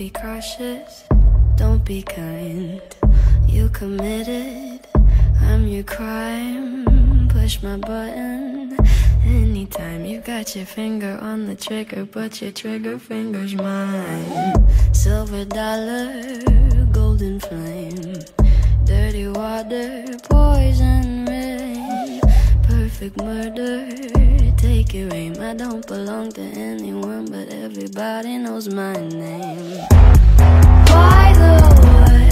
be cautious, don't be kind. You committed, I'm your crime. Push my button anytime. You got your finger on the trigger, but your trigger finger's mine. Silver dollar, golden flame, dirty water, poison rain, perfect murder, take your aim. I don't belong to anyone, but everybody knows my name. By the way,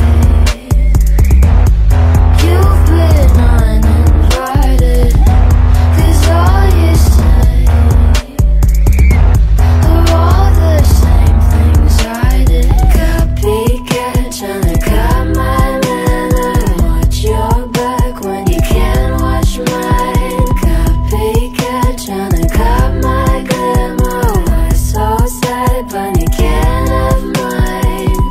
you've been uninvited, 'cause all you say are all the same things I did. Copycat, tryna cut my manner. Watch your back when you can't watch mine. Copycat, tryna cut my glamour. Why so sad when you can't have mine?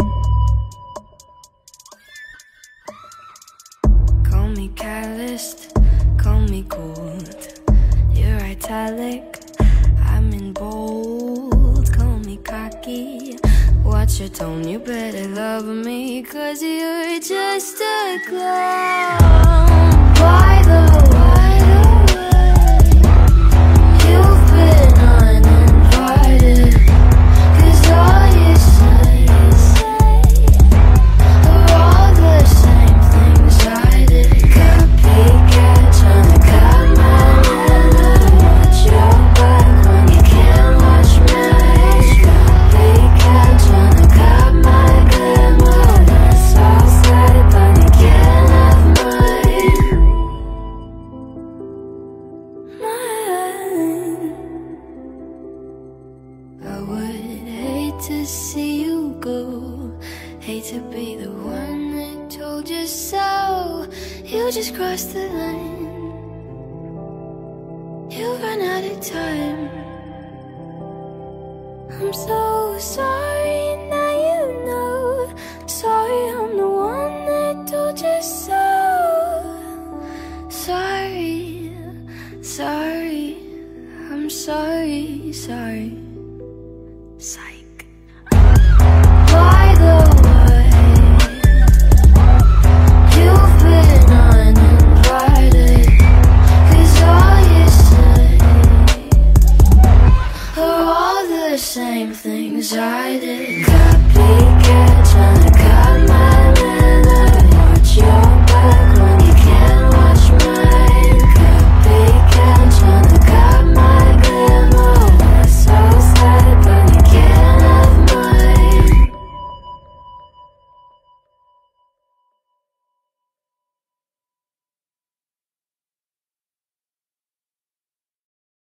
Call me calloused, call me cold. You're italic, I'm in bold. Call me cocky, watch your tone. You better love me, 'cause you're just a clown. By the way, you've been uninvited, 'cause all you say are all the same things I did. Copycat, tryna cut my manner. Watch your back when you can't watch mine. Copycat, tryna cut my glamour. That's all sad, but you can't have mine. I would hate to see you go, hate to be the one that told you so. You just crossed the line, you ran out of time. I'm so sorry, now you know. Sorry, I'm the one that told you so. Sorry, sorry, I'm sorry, sorry.